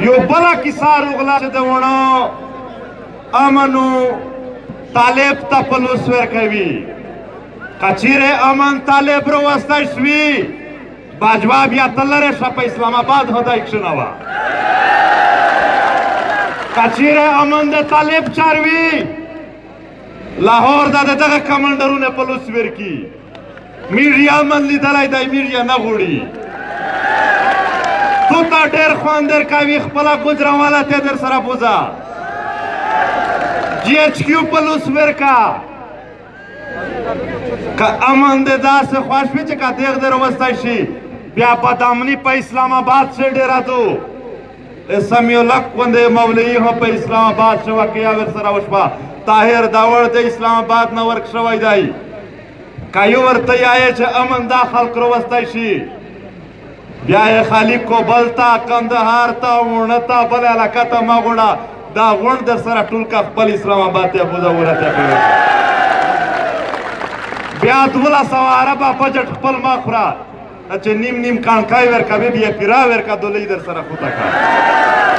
یو بلا کیسه راغله چې د وڼو امنو طالب ته پلوس ورکوي که چیرې امن طالب راوستی شوي باجوه بیا ته لرې شه په اسلام آباد هدی کښېنوه که چیرې امن د طالب چاروي لاهور دا د دغه کمانډرونه پلوس ورکي میډیا من لیدلی دی میډیا نه غواړي تو ته ډېر خوند درکوي خپله ګوجرانواله ته در سره بوځه جی ایچ کیو پلوس ورکه که امن د داسې خوښ وي چې که دیغ در وستی شي بیا بدامني په اسلام آباد سے ډېره دو سمیع الحق غوندې مولوي هم په اسلام آباد ښه واقعه ورسره وشوه طاهر داوړ د اسلام آباد نه ورک شوی دی که یو ورته یایې چې امن دا خلق راوستی شي بیا یې خالي کوبل ته کندهار ته وڼه ته بل علاقه ته مه غوړه دا غونډ در سره ټول که خپل اسلام آباد ته بوځه ورته کوي بیا 1200 عربه بجټ خپل مه خوره چې نیم نیم کانکای ورکوي بیا پیرا ورکه دولۍ در سره خوته که